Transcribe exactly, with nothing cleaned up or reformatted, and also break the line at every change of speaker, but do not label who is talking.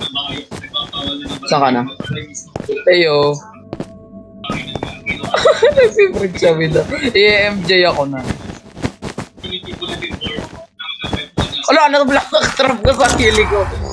Saan ka na? Ayo. Nag-favorite siya with I-M J ako na. Wala, nag-block trap ko sa kili ko.